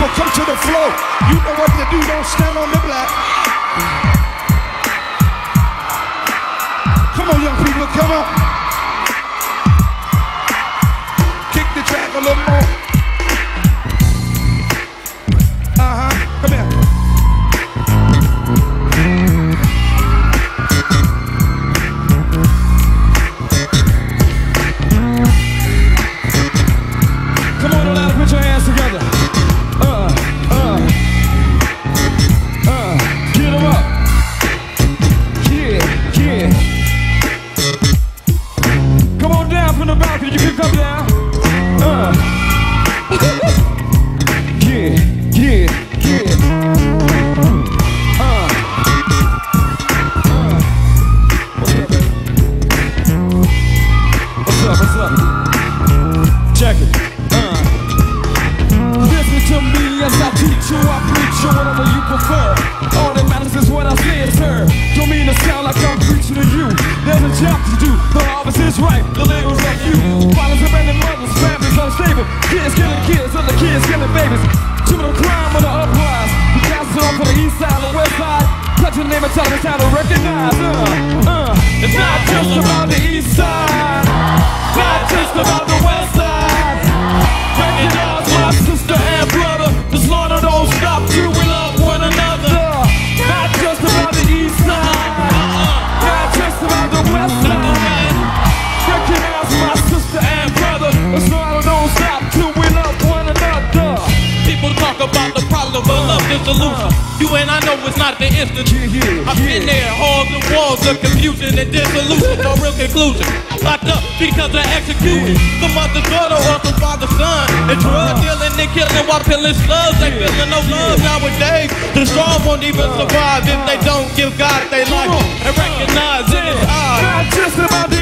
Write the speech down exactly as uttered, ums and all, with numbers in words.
come to the floor. You know what to do, don't stand on the block. Come on, young people, come on. Kick the track a little more. Uh-huh, come here. Come on, everybody, put your hands together. Uh, uh, uh, get them up. Yeah, yeah. Come on down from the balcony, you can come down. Uh. Yeah, yeah, yeah. Uh. Uh. What's up, baby? What's up, what's up? Check it. Uh. Listen to me as I teach you, I preach you, whatever you prefer. All that matters is what I say is heard. Don't mean to sound like I'm preaching to you. There's a job to do, the harvest is right. The label's like you. Fathers abandoned mothers, families unstable. Kids killing kids, other kids killing babies. Criminal crime on the uprise. The cast it off on the east side, the west side. Touch your name and tell them it's time to recognize. Uh, uh. It's not just about the east side, not just about the west side. Recognize my sister and brother. The slaughter don't stop till we love one another. Not just about the east side, not just about the west side. Recognize my sister and brother. The slaughter don't stop till we love one another. People talk about the problem, but love the solution. You and I know it's not the instant. I've been there, halls and walls of confusion and dissolution. No real conclusion. Locked up because of execution. The mother's daughter or the father's son. And drug dealing and killing while peeling slugs. They feeling no love nowadays. The strong won't even survive if they don't give God their life and recognize it is ours. Not just about the